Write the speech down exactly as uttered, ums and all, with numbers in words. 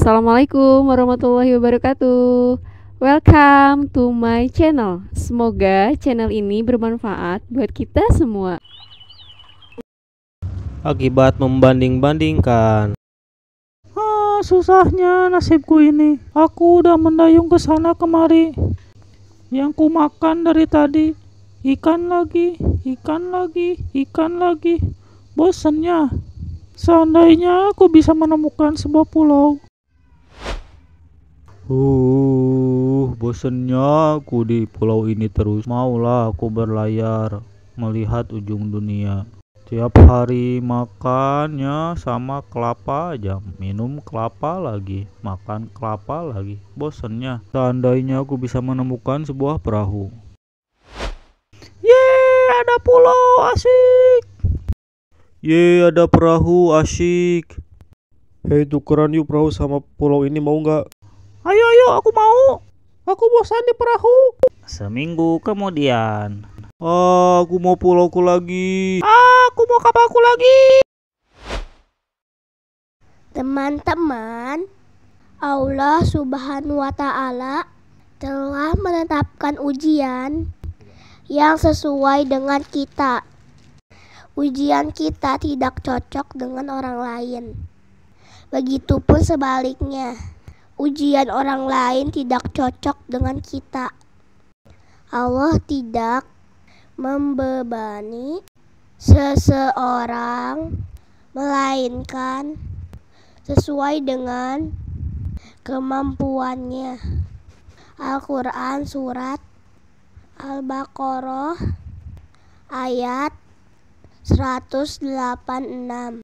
Assalamualaikum warahmatullahi wabarakatuh. Welcome to my channel. Semoga channel ini bermanfaat buat kita semua. Akibat membanding-bandingkan. Ah, susahnya nasibku ini. Aku udah mendayung ke sana kemari. Yang ku makan dari tadi ikan lagi, ikan lagi, ikan lagi. Bosennya. Seandainya aku bisa menemukan sebuah pulau. Uh, bosennya aku di pulau ini terus. Maulah aku berlayar, melihat ujung dunia. Tiap hari makannya sama kelapa aja, minum kelapa lagi, makan kelapa lagi. Bosennya. Seandainya aku bisa menemukan sebuah perahu. Yeay, ada pulau asik. Ye, ada perahu asyik. Hei, tukeran yuk perahu sama pulau ini, mau nggak? Ayo, ayo, aku mau. Aku bosan di perahu. Seminggu kemudian. Ah, aku mau pulauku lagi. Aku mau kapalku lagi. Teman-teman, Allah Subhanahu wa Ta'ala telah menetapkan ujian yang sesuai dengan kita. Ujian kita tidak cocok dengan orang lain. Begitupun sebaliknya, ujian orang lain tidak cocok dengan kita. Allah tidak membebani seseorang, melainkan sesuai dengan kemampuannya. Al-Quran Surat Al-Baqarah ayat seratus delapan puluh enam.